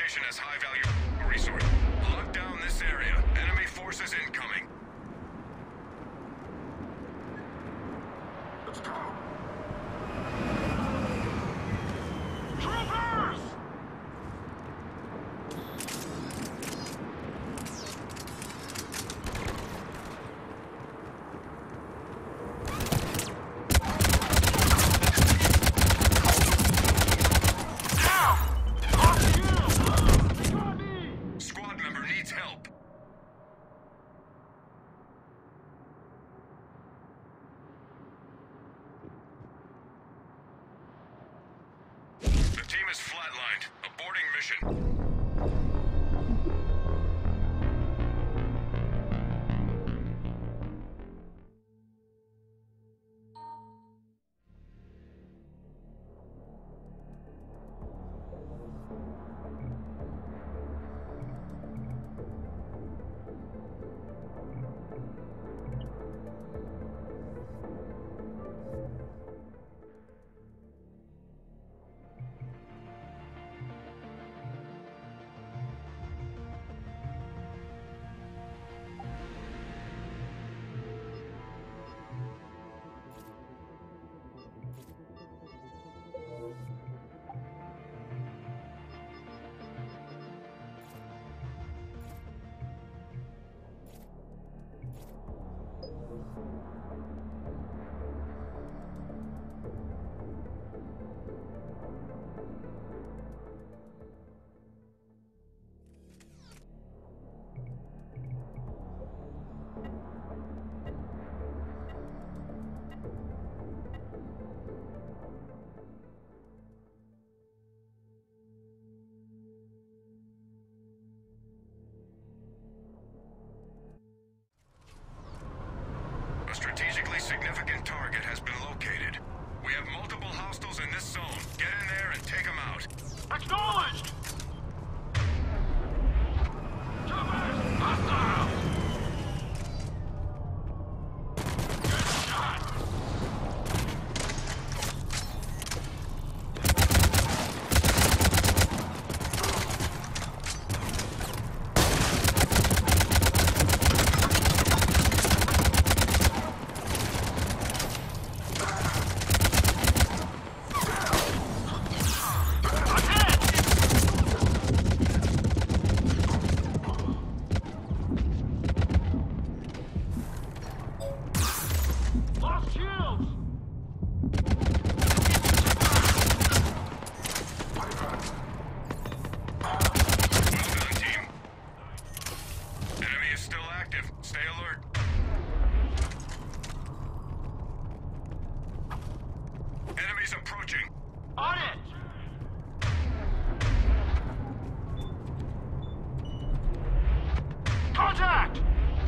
location has high-value resource. Lock down this area. Enemy forces incoming. Let's go! Team is flatlined. Aborting mission. A strategically significant target has been located. We have multiple hostiles in this zone. Get in there and take them out. Acknowledged! Troopers, hostile! Good shot! Enemies approaching. On it! Contact!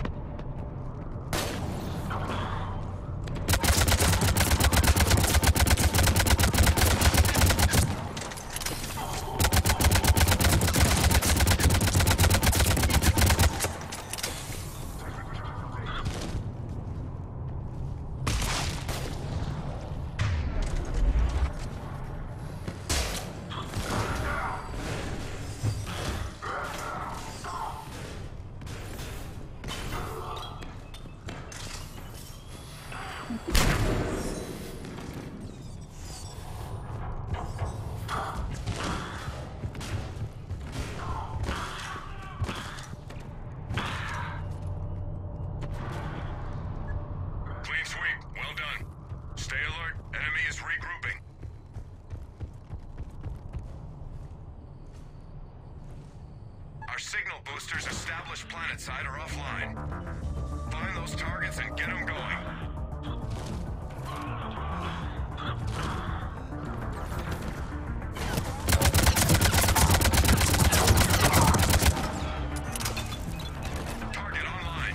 Clean sweep. Well done. Stay alert. Enemy is regrouping. Our signal boosters established planetside are offline. Find those targets and get them going. Target online.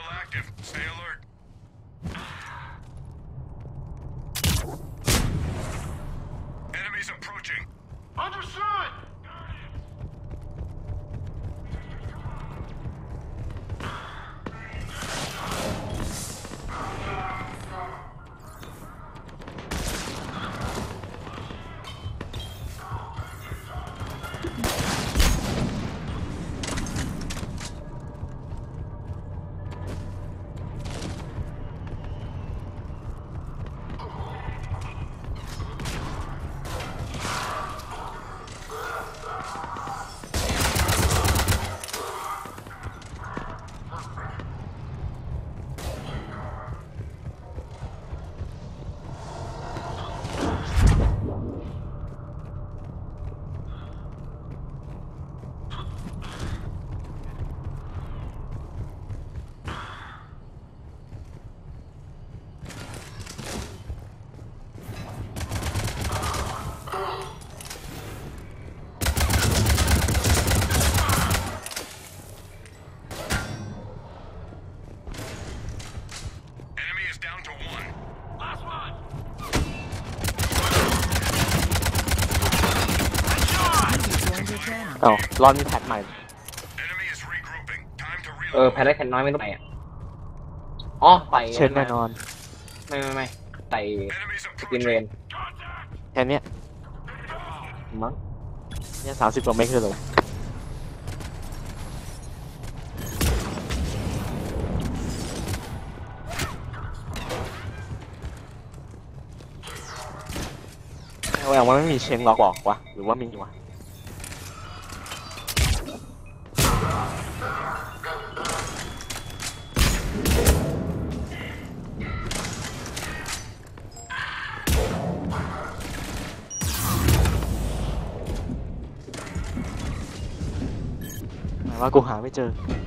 still active. Stay alert. Enemies approaching. Understood! Enemy is down to 1. Last one! เอ้ารอนมีแพทใหม่ Enemy is regrouping. Time to แพท reload. ได้แพทน้อยไม่ต้องไปอ่ะอ๋อใส่เช่นแน่นอนไม่ใส่ Enemies กินเร approaching. นแค่เนี้ยมั้งเนี่ย30 กว่าเมกเลยแหวงว่าไม่มีเชงล็อกบอกวะหรือว่ามีวะหมายว่ากูหาไม่เจอ